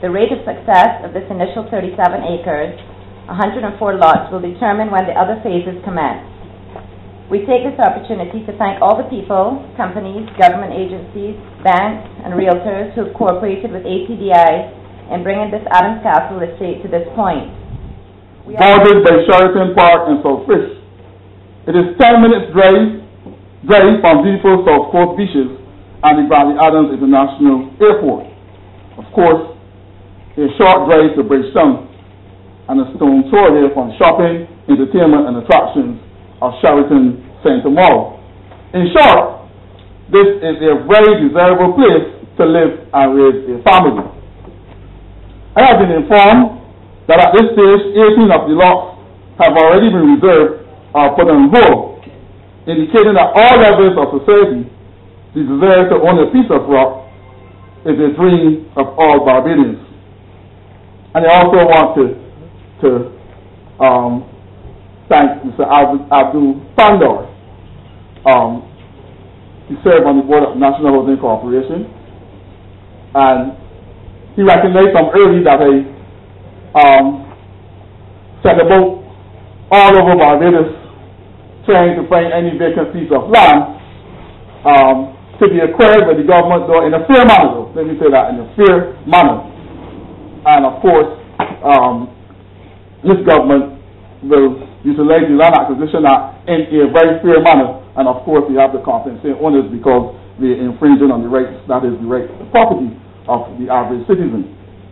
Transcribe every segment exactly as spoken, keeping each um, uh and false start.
The rate of success of this initial thirty-seven acres, one hundred four lots, will determine when the other phases commence. We take this opportunity to thank all the people, companies, government agencies, banks, and realtors who have cooperated with A P D I in bringing this Adams Castle estate to this point. Bordered by Sheraton Park and South Fish. It is ten minutes drive, drive from beautiful South Coast beaches and the Bradley Adams International Airport. Of course, a short drive to Bridgetown and a stone throw here from shopping, entertainment, and attractions of Sheraton Centre Mall. In short, this is a very desirable place to live and raise a family. I have been informed that at this stage, eighteen of the lots have already been reserved or put on hold, indicating that all levels of society, the desire to own a piece of rock is a dream of all Barbadians. And I also want to, to um, thank Mister Abdul Pandor. Um, he served on the board of National Housing Corporation, and he recognized from early that I Um, set about all over Barbados trying to find any vacant piece of land um, to be acquired by the government, though in a fair manner, though. Let me say that, in a fair manner. And of course, um, this government will utilize the Land Acquisition Act in a very fair manner, and of course we have to compensate owners because they're infringing on the rights, that is the right to property of the average citizen.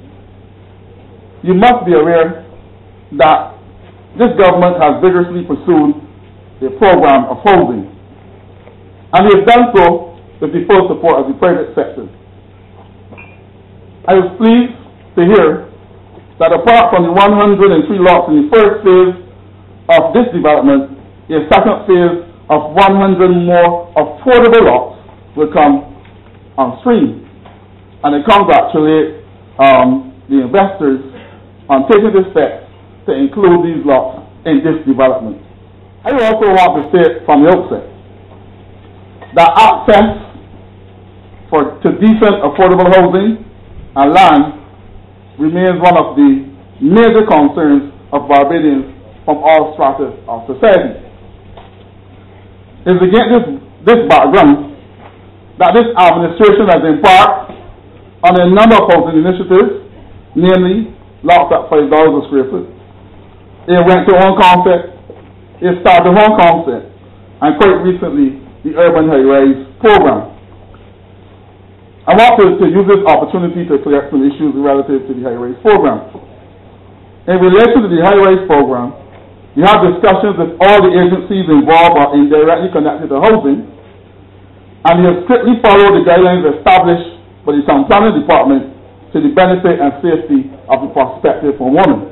You must be aware that this government has vigorously pursued a program of housing, and they have done so with the full support of the private sector. I was pleased to hear that apart from the one hundred three lots in the first phase of this development, a second phase of one hundred more affordable lots will come on stream, and I congratulate um, the investors on taking the steps to include these lots in this development. I also want to state from the outset that access for, to decent, affordable housing and land remains one of the major concerns of Barbadians from all strata of society. It is against this, this background that this administration has embarked on a number of housing initiatives, namely lots at five dollars a square foot, a rent-to-own concept, a start-to-home concept, and quite recently, the Urban High-Rise program. I want to, to use this opportunity to clear up some issues relative to the High-Rise program. In relation to the High-Rise program, we have discussions with all the agencies involved or indirectly connected to housing, and we have strictly followed the guidelines established by the Town Planning Department to the benefit and safety of the prospective homeowner.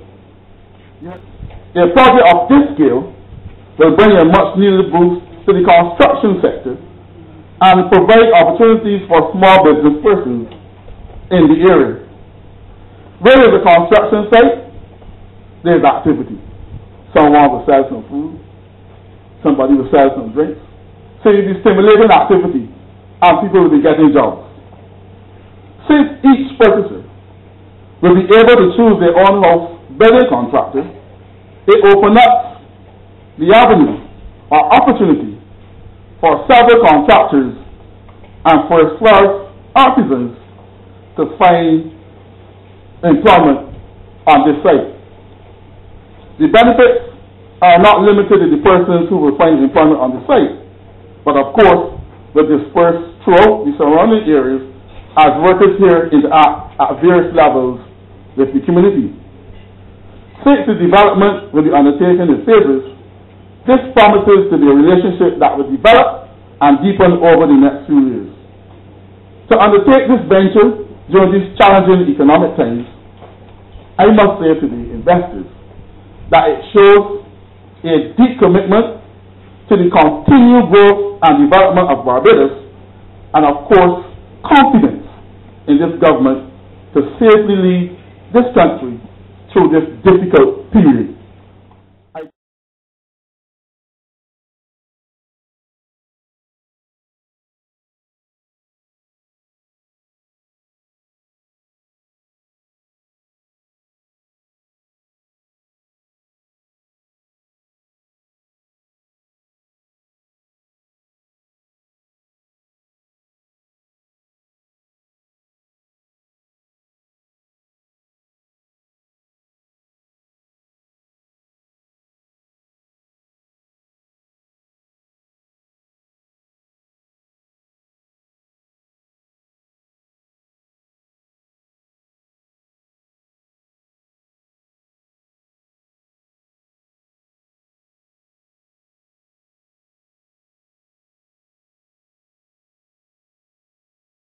A project of this scale will bring a much-needed boost to the construction sector and provide opportunities for small business persons in the area. Where is a construction site? There's activity. Someone will sell some food, somebody will sell some drinks. So you'll be stimulating activity and people will be getting jobs. Since each purchaser will be able to choose their own house building contractor, it opens up the avenue or opportunity for several contractors and first-class artisans to find employment on this site. The benefits are not limited to the persons who will find employment on the site, but of course will disperse throughout the surrounding areas as workers here interact at various levels with the community. Since the development will be undertaken in phases, this promises to be a relationship that will develop and deepen over the next few years. To undertake this venture during these challenging economic times, I must say to the investors that it shows a deep commitment to the continued growth and development of Barbados, and of course, confidence in this government to safely lead this country through this difficult period.